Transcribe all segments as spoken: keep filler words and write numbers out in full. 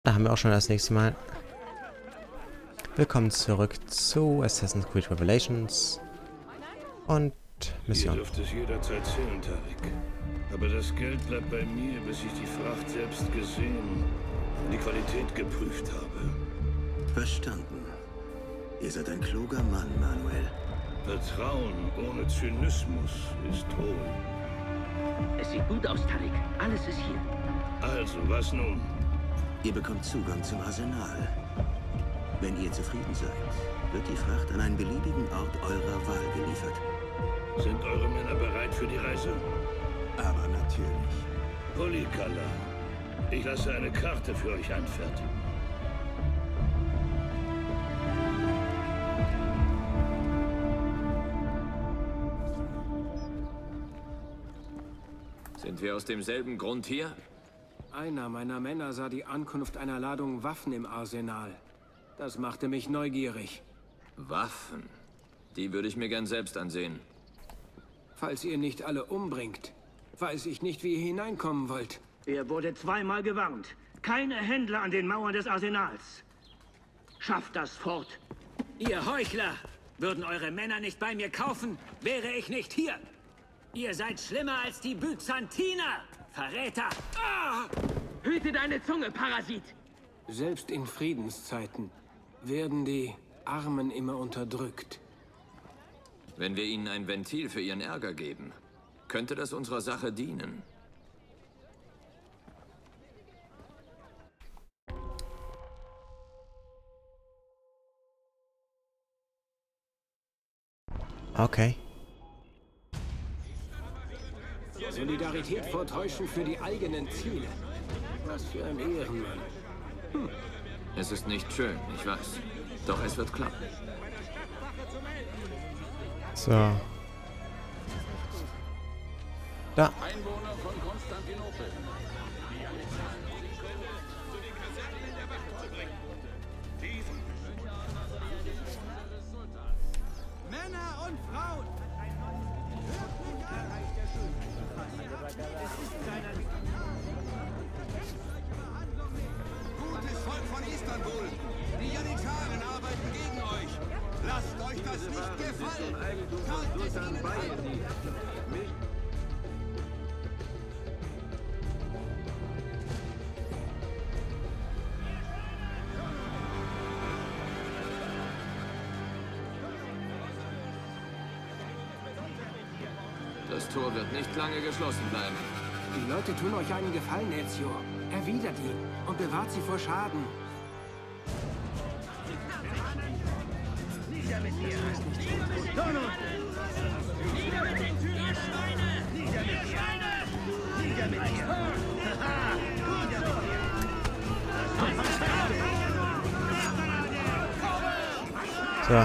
Da haben wir auch schon das nächste Mal. Willkommen zurück zu Assassin's Creed Revelations und Mission. Ihr dürft es jederzeit zählen, Tarik. Aber das Geld bleibt bei mir, bis ich die Fracht selbst gesehen und die Qualität geprüft habe. Verstanden. Ihr seid ein kluger Mann, Manuel. Vertrauen ohne Zynismus ist Hohn. Es sieht gut aus, Tarik. Alles ist hier. Also, was nun? Ihr bekommt Zugang zum Arsenal. Wenn ihr zufrieden seid, wird die Fracht an einen beliebigen Ort eurer Wahl geliefert. Sind eure Männer bereit für die Reise? Aber natürlich. Polikala. Ich lasse eine Karte für euch anfertigen. Sind wir aus demselben Grund hier? Einer meiner Männer sah die Ankunft einer Ladung Waffen im Arsenal. Das machte mich neugierig. Waffen? Die würde ich mir gern selbst ansehen. Falls ihr nicht alle umbringt, weiß ich nicht, wie ihr hineinkommen wollt. Er wurde zweimal gewarnt. Keine Händler an den Mauern des Arsenals. Schafft das fort. Ihr Heuchler! Würden eure Männer nicht bei mir kaufen, wäre ich nicht hier. Ihr seid schlimmer als die Byzantiner! Verräter! Ah! Hüte deine Zunge, Parasit! Selbst in Friedenszeiten werden die Armen immer unterdrückt. Wenn wir ihnen ein Ventil für ihren Ärger geben, könnte das unserer Sache dienen. Okay. Solidarität vortäuschen für die eigenen Ziele. Was für ein Ehrenmann. Hm. Es ist nicht schön, ich weiß. Doch es wird klappen. So. Da. Einwohner von Konstantinopel. Männer und Frauen! Hört mich an! Gutes Volk von Istanbul! Die Janitaren arbeiten gegen euch! Lasst euch das nicht gefallen! Teilt es ihnen an! Das Tor wird nicht lange geschlossen bleiben. Die Leute tun euch einen Gefallen, Ezio. Erwidert ihn und bewahrt sie vor Schaden. Nieder mit dir! Nieder mit den Ihr Schweine! Nieder mit dir! Nieder mit dir! Haha! Nieder mit dir! So.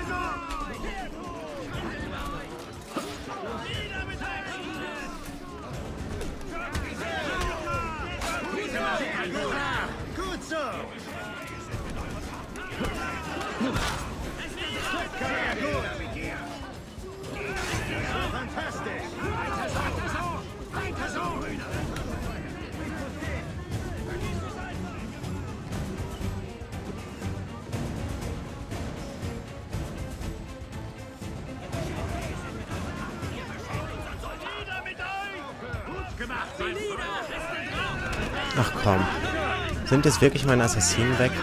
Gut so! Sehr gut! Fantastisch! Weiter so! Weiter so! Nieder mit euch! Gut gemacht, mein Freund! Ach komm. Sind jetzt wirklich meine Assassinen weg?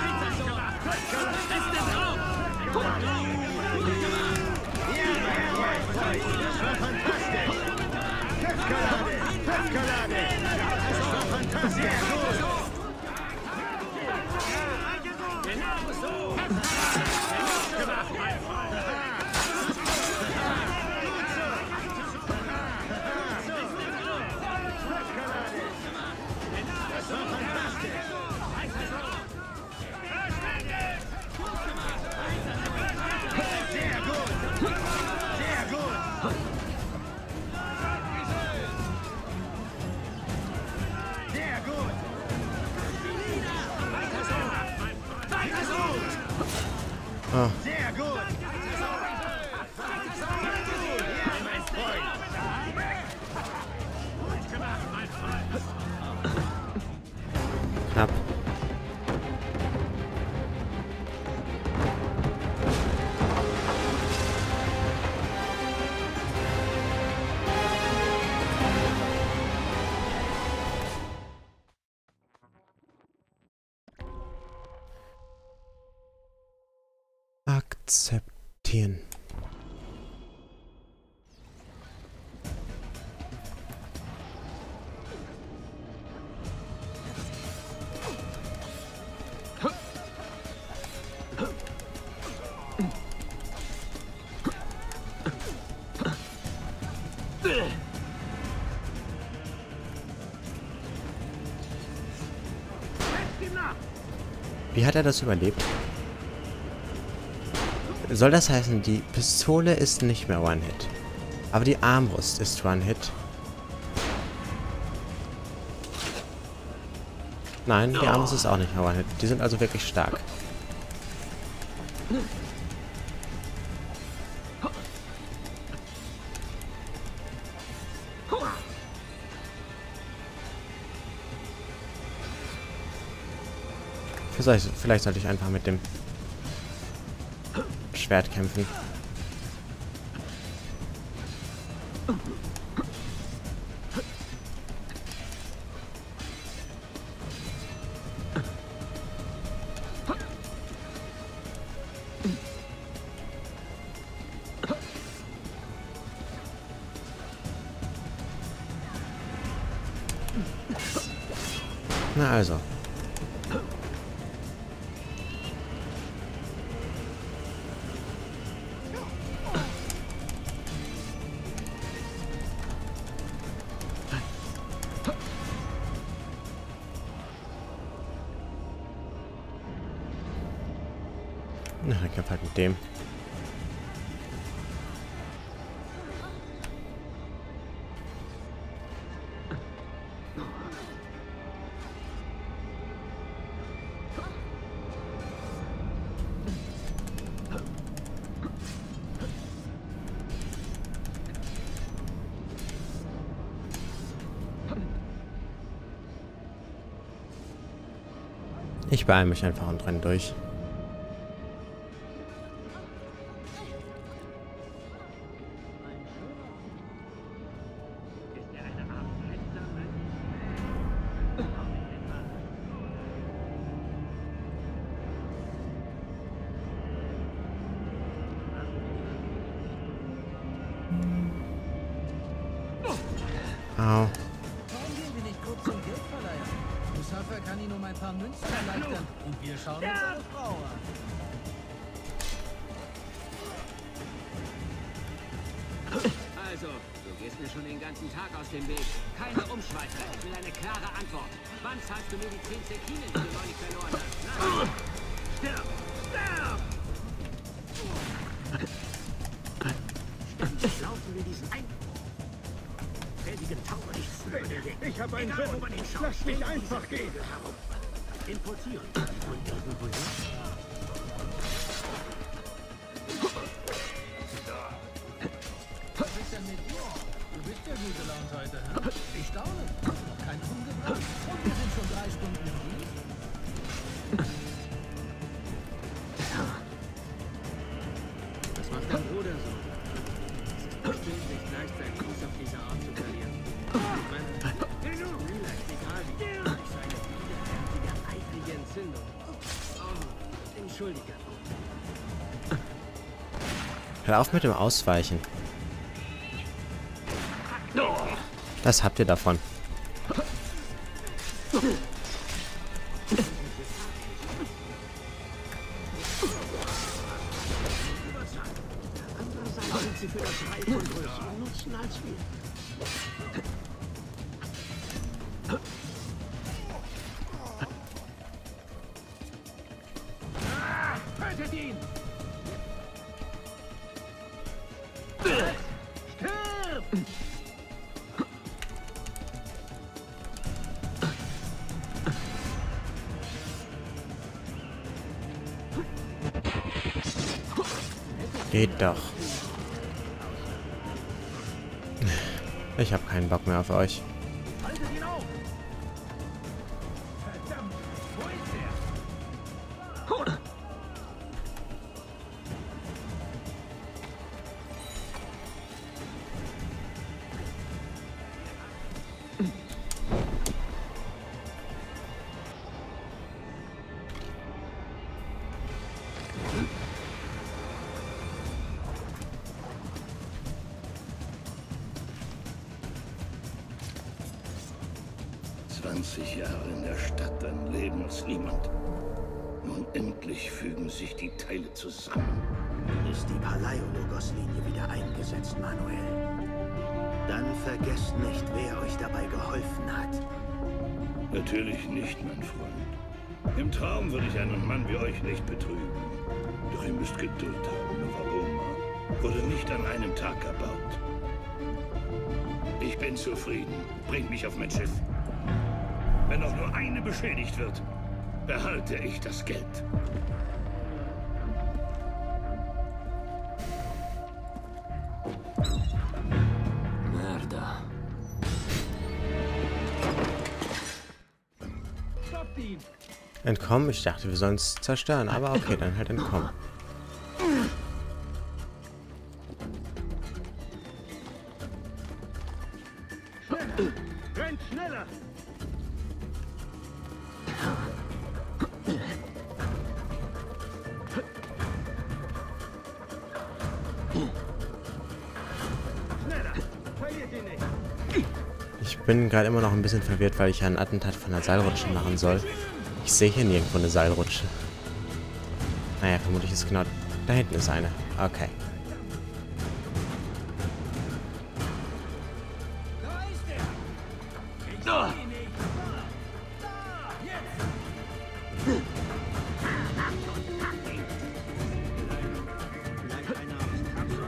Oh. Sehr gut! Knapp. akzeptieren. Wie hat er das überlebt? Soll das heißen, die Pistole ist nicht mehr One-Hit, aber die Armbrust ist One-Hit? Nein, die Armbrust ist auch nicht mehr One-Hit. Die sind also wirklich stark. Vielleicht, vielleicht sollte ich einfach mit dem Schwert kämpfen. Na also. Na, ich kämpfe halt mit dem. Ich beeile mich einfach und renne durch. Au. Warum gehen wir nicht kurz zum Geldverleiher? Musafa kann Ihnen um ein paar Münzen erleichtern und wir schauen uns eine Frau an. Also, du gehst mir schon den ganzen Tag aus dem Weg. Keine Umschweife. Ich will eine klare Antwort. Wann zahlst du mir die zehn Sekinen, die du neulich verloren hast? Na? Stirb! Stirb! Ständig laufen wir diesen ein... Ich habe einen Griff. Lass mich einfach gehen. Importieren. Von irgendwoher? Was ist denn mit dir? Du bist ja gut gelaunt heute, hä? Ich staune. Noch kein umgebracht. Und wir sind schon drei Stunden im Dienst. Was macht dein Bruder so? Es ist bestimmt nicht leicht, seinen Fuß auf diese Art zu verlieren. Ich meine, vielleicht egal wie. Durch seine widerwärtige, eifrige Entzündung. Oh, entschuldige. Hör auf mit dem Ausweichen. Das habt ihr davon. Andererseits sind sie für das Reich von größeren Nutzen als wir. Tötet ihn! Geht doch. Ich habe keinen Bock mehr auf euch. Haltet ihn auf! Verdammt! Wo ist er? zwanzig Jahre in der Stadt, ein Leben als niemand. Nun endlich fügen sich die Teile zusammen. Ist die Palaiologos-Linie wieder eingesetzt, Manuel? Dann vergesst nicht, wer euch dabei geholfen hat. Natürlich nicht, mein Freund. Im Traum würde ich einen Mann wie euch nicht betrügen. Doch ihr müsst Geduld haben. Nova Roma wurde nicht an einem Tag erbaut. Ich bin zufrieden. Bringt mich auf mein Schiff. Wenn auch nur eine beschädigt wird, behalte ich das Geld. Merda. Entkommen? Ich dachte, wir sollen es zerstören, aber okay, dann halt entkommen. Rennt schneller! Schneller! Verliert ihn nicht! Ich bin gerade immer noch ein bisschen verwirrt, weil ich ein Attentat von der Seilrutsche machen soll. Ich sehe hier nirgendwo eine Seilrutsche. Naja, vermutlich ist genau... Da hinten ist eine. Okay. Vielleicht einer aus Kapson?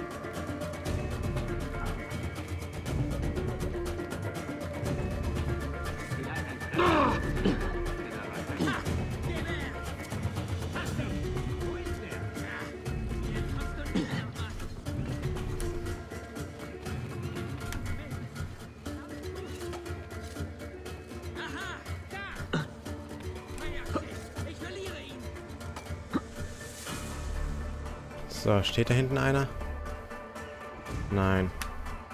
So, steht da hinten einer? Nein.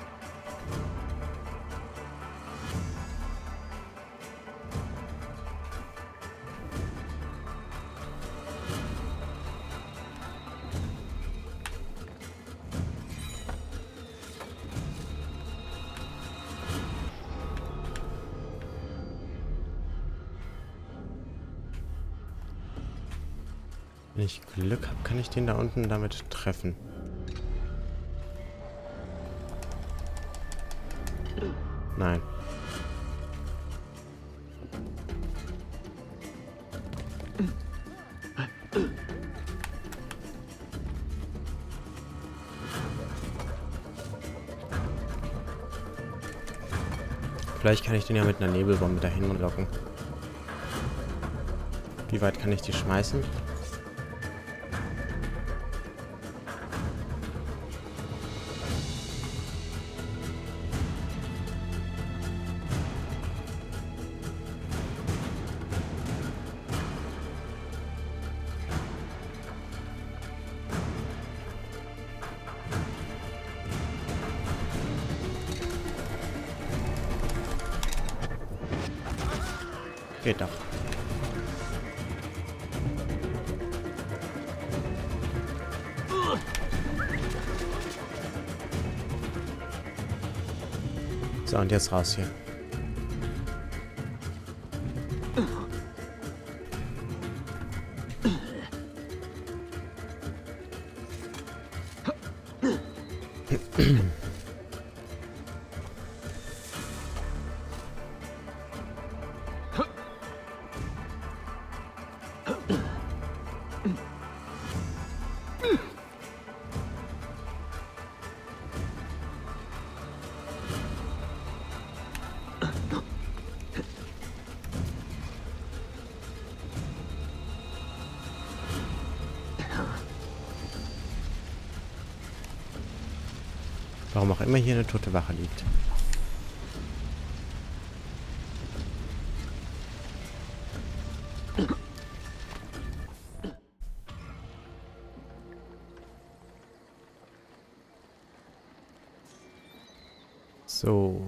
Wenn ich Glück habe, kann ich den da unten damit treffen. Nein. Vielleicht kann ich den ja mit einer Nebelbombe dahin locken. Wie weit kann ich die schmeißen? Geht doch. So, und jetzt raus hier. Warum auch immer hier eine tote Wache liegt. So.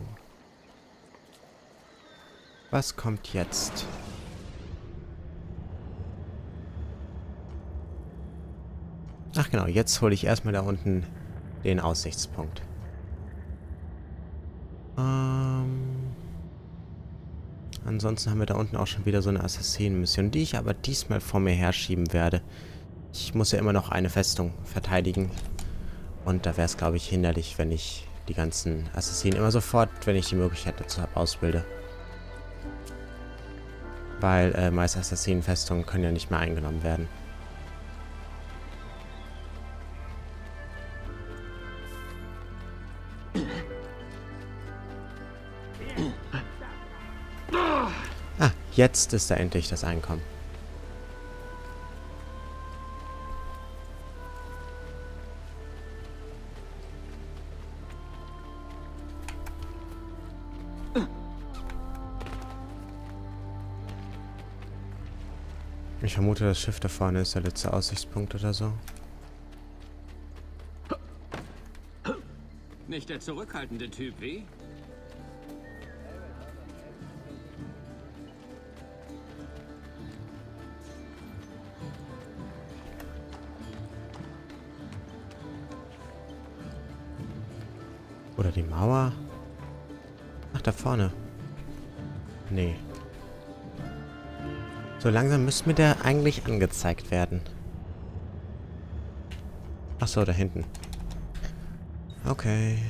Was kommt jetzt? Ach genau, jetzt hole ich erstmal da unten den Aussichtspunkt. Ähm ansonsten haben wir da unten auch schon wieder so eine Assassinen-Mission, die ich aber diesmal vor mir herschieben werde. Ich muss ja immer noch eine Festung verteidigen. Und da wäre es, glaube ich, hinderlich, wenn ich die ganzen Assassinen immer sofort, wenn ich die Möglichkeit dazu habe, ausbilde. Weil äh, meist Assassinenfestungen können ja nicht mehr eingenommen werden. Ah, jetzt ist da endlich das Einkommen. Ich vermute, das Schiff da vorne ist der letzte Aussichtspunkt oder so. Nicht der zurückhaltende Typ, wie? Oder die Mauer? Ach, da vorne. Nee. So langsam müsste mir der eigentlich angezeigt werden. Ach so, da hinten. Okay.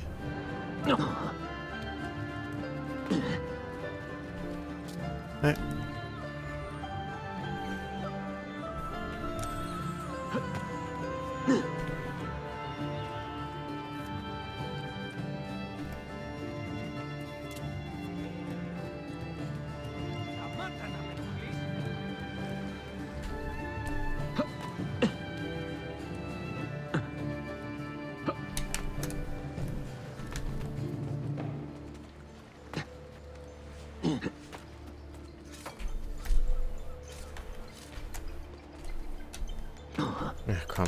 Hey. Ach, komm.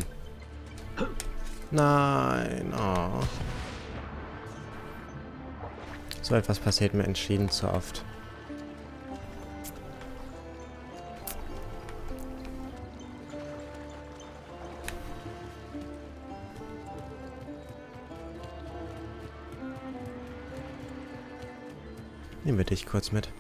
Nein. Oh. So etwas passiert mir entschieden zu oft. Nehmen wir dich kurz mit.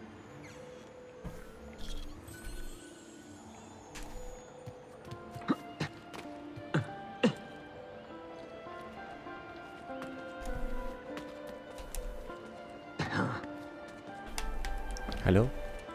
Hallo?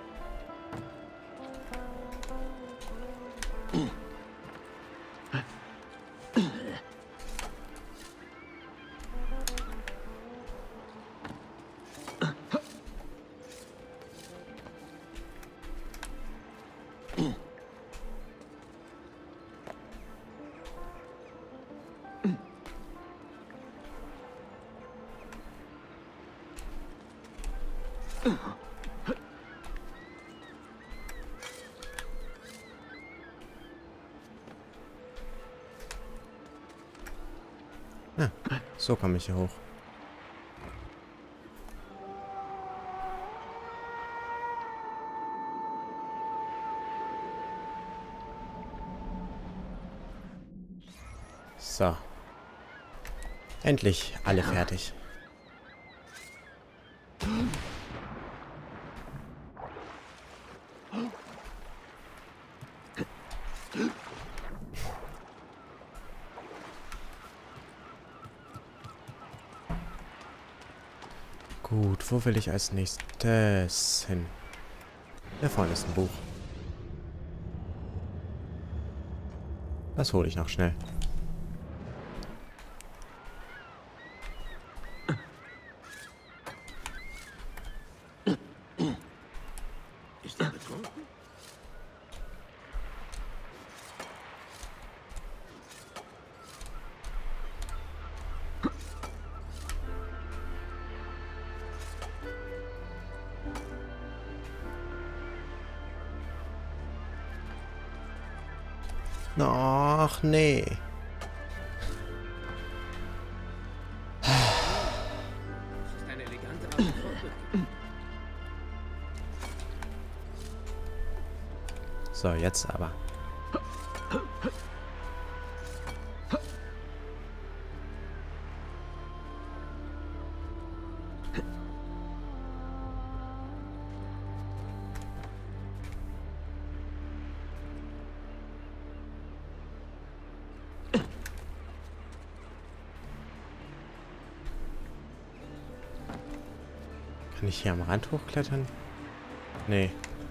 Ja, so komme ich hier hoch. So. Endlich alle fertig. Gut, wo will ich als nächstes hin? Da vorne ist ein Buch. Das hole ich noch schnell. Ist er betrunken? Ach, nee. Das ist eine elegante Art von Fortbewegung. So, jetzt aber. Kann ich hier am Rand hochklettern? Nee.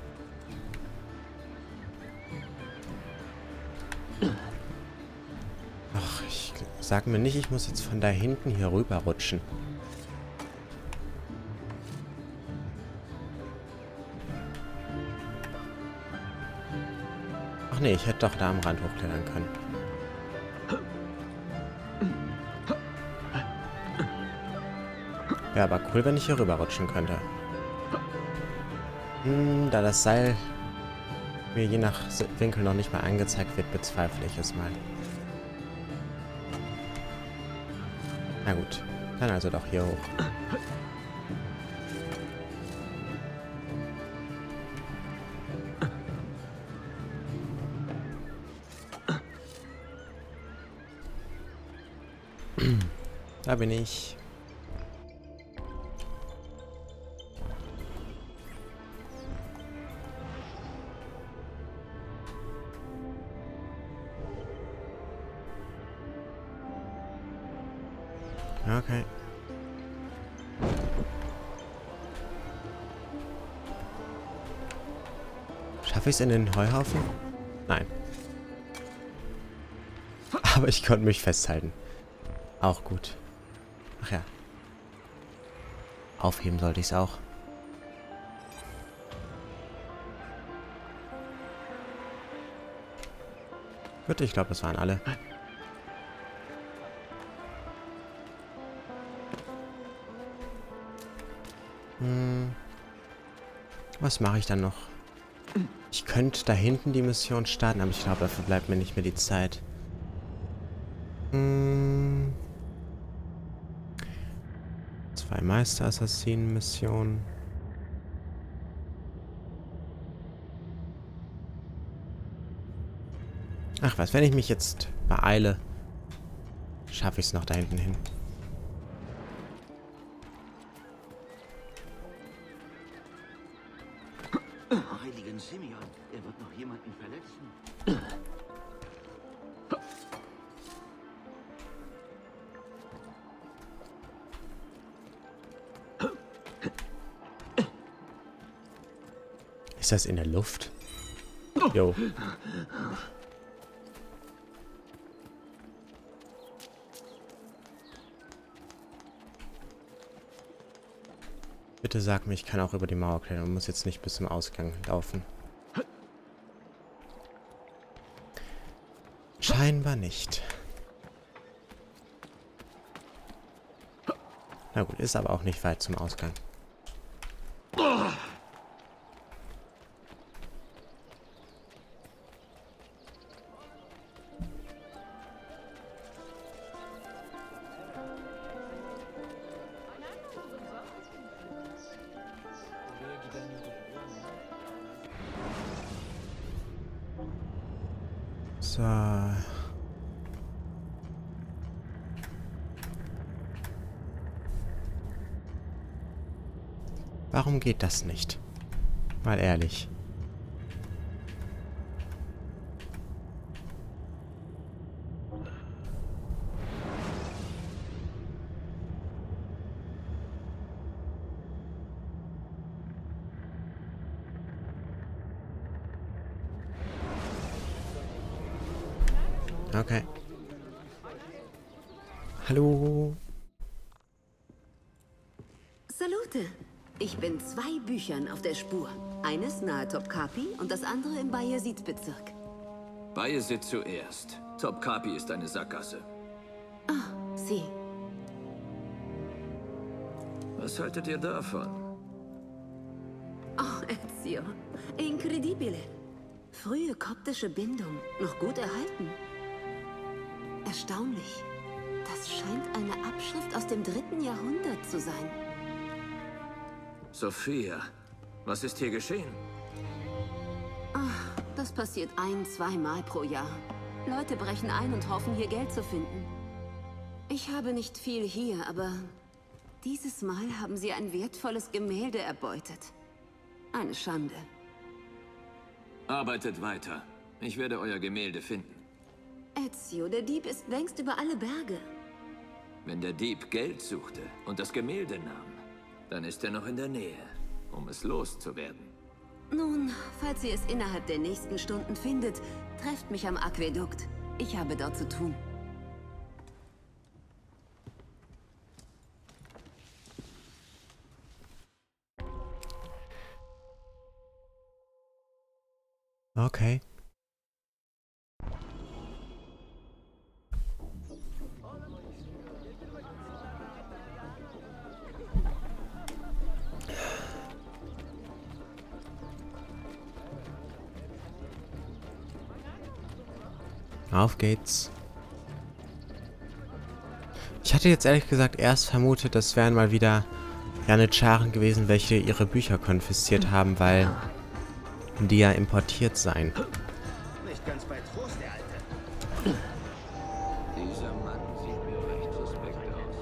Ach, ich sag mir nicht, ich muss jetzt von da hinten hier rüber rutschen. Ach nee, ich hätte doch da am Rand hochklettern können. Wäre aber cool, wenn ich hier rüber rutschen könnte. Hm, da das Seil mir je nach Winkel noch nicht mal angezeigt wird, bezweifle ich es mal. Na gut, dann also doch hier hoch. Da bin ich. Okay. Schaffe ich es in den Heuhaufen? Nein. Aber ich konnte mich festhalten. Auch gut. Ach ja. Aufheben sollte ich es auch. Gut, ich glaube, das waren alle. Hm. Was mache ich dann noch? Ich könnte da hinten die Mission starten, aber ich glaube, dafür bleibt mir nicht mehr die Zeit. Hm. Zwei Meister-Assassinen-Missionen. Ach was, wenn ich mich jetzt beeile, schaffe ich es noch da hinten hin. Heiligen Simeon, er wird noch jemanden verletzen. Ist das in der Luft? Jo. Bitte sag mir, ich kann auch über die Mauer klettern und muss jetzt nicht bis zum Ausgang laufen. Scheinbar nicht. Na gut, ist aber auch nicht weit zum Ausgang. So. Warum geht das nicht? Mal ehrlich. Okay. Hallo. Salute. Ich bin zwei Büchern auf der Spur. Eines nahe Topkapi und das andere im Bayezid-Bezirk. Bayezid zuerst. Topkapi ist eine Sackgasse. Ah, sie. Was haltet ihr davon? Oh, Ezio. Incredibile. Frühe koptische Bindung. Noch gut erhalten. Erstaunlich. Das scheint eine Abschrift aus dem dritten Jahrhundert zu sein. Sophia, was ist hier geschehen? Ach, das passiert ein-, zweimal pro Jahr. Leute brechen ein und hoffen, hier Geld zu finden. Ich habe nicht viel hier, aber dieses Mal haben sie ein wertvolles Gemälde erbeutet. Eine Schande. Arbeitet weiter. Ich werde euer Gemälde finden. Ezio, der Dieb ist längst über alle Berge. Wenn der Dieb Geld suchte und das Gemälde nahm, Dann ist er noch in der Nähe, um es loszuwerden. Nun, falls ihr es innerhalb der nächsten Stunden findet, trefft mich am Aquädukt. Ich habe dort zu tun. Okay. Auf geht's. Ich hatte jetzt ehrlich gesagt erst vermutet, das wären mal wieder Janitscharen gewesen, welche ihre Bücher konfisziert haben, weil die ja importiert seien. Nicht ganz bei Trost, der Alte. Dieser Mann sieht mir recht suspekt aus.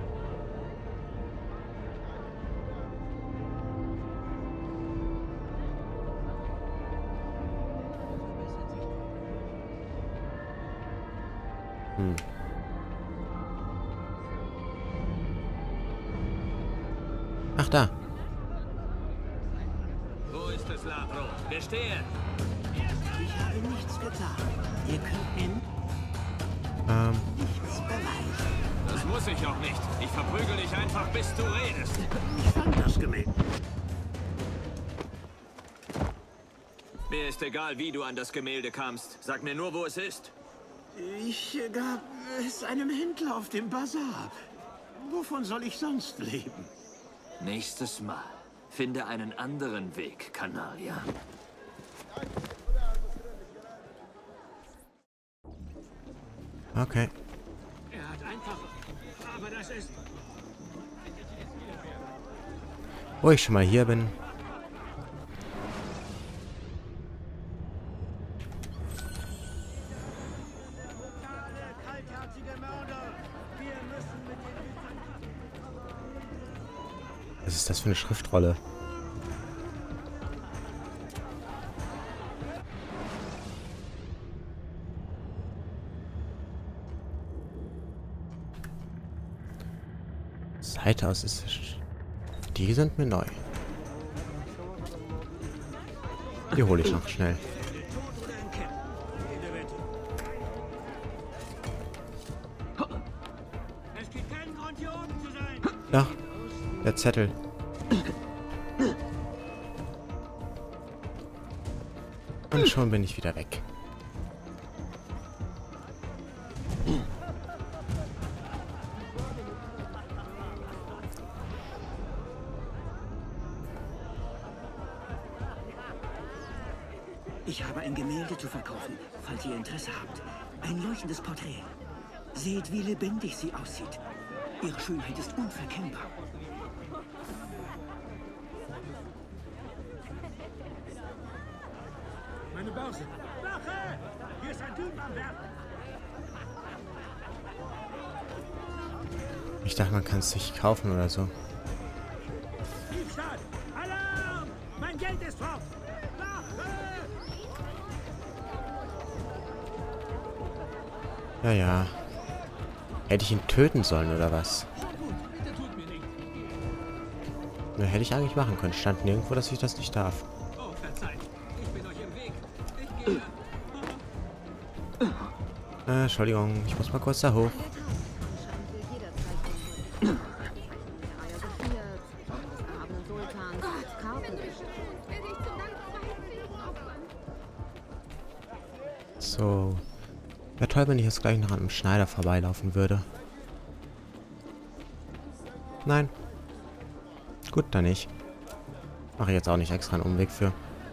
Hm. Ach, da. Wo ist es, Latro? Gestehe! Ich habe nichts getan. Ihr könnt mir Ähm, nichts beweisen. Das muss ich auch nicht. Ich verprügel dich einfach, bis du redest. Ich fand das Gemälde. Mir ist egal, wie du an das Gemälde kamst. Sag mir nur, wo es ist. Ich gab es einem Händler auf dem Bazar. Wovon soll ich sonst leben? Nächstes Mal. Finde einen anderen Weg, Kanadier. okay. Er hat einfach... Aber das ist... Wo ich schon mal hier bin. Was ist das für eine Schriftrolle? Seite aus ist... Die sind mir neu. Die hole ich noch schnell. Es gibt keinen Grund, hier oben zu sein. Doch, der Zettel. Und schon bin ich wieder weg. Ich habe ein Gemälde zu verkaufen, falls ihr Interesse habt. Ein leuchtendes Porträt. Seht, wie lebendig sie aussieht. Ihre Schönheit ist unverkennbar. Meine Börse. Wache! Hier ist ein Typ am Werk. Ich dachte, man kann es sich kaufen oder so. Diebstahl! Alarm! Mein Geld ist fort! Wache! Ja, ja. Hätte ich ihn töten sollen oder was? Na, hätte ich eigentlich machen können. Stand nirgendwo, dass ich das nicht darf. Oh, verzeiht. Ich bin euch im Weg. Ich gehe. Äh, Entschuldigung, ich muss mal kurz da hoch. So. Wäre toll, wenn ich jetzt gleich noch an einem Schneider vorbeilaufen würde. Nein. Gut, dann nicht. Mache ich jetzt auch nicht extra einen Umweg für.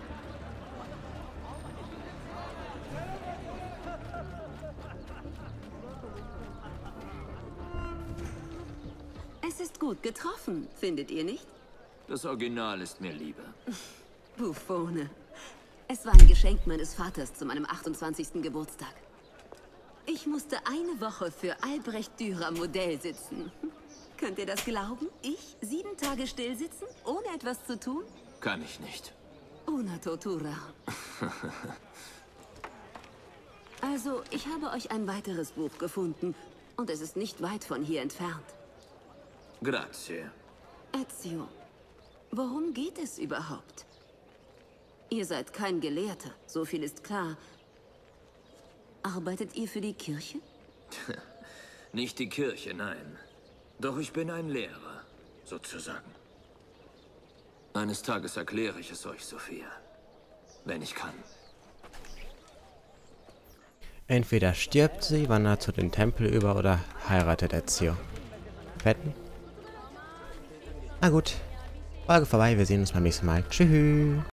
Es ist gut getroffen, findet ihr nicht? Das Original ist mir lieber. Buffone. Es war ein Geschenk meines Vaters zu meinem achtundzwanzigsten Geburtstag. Ich musste eine Woche für Albrecht Dürer Modell sitzen. Könnt ihr das glauben? Ich sieben Tage still sitzen, ohne etwas zu tun? Kann ich nicht. Una tortura. Also, ich habe euch ein weiteres Buch gefunden. Und es ist nicht weit von hier entfernt. Grazie. Ezio, worum geht es überhaupt? Ihr seid kein Gelehrter, so viel ist klar. Arbeitet ihr für die Kirche? Nicht die Kirche, nein. Doch ich bin ein Lehrer, sozusagen. Eines Tages erkläre ich es euch, Sophia. Wenn ich kann. Entweder stirbt sie, wandert zu den Tempel über oder heiratet Ezio. Wetten? Na gut. Folge vorbei, wir sehen uns beim nächsten Mal. Tschüss.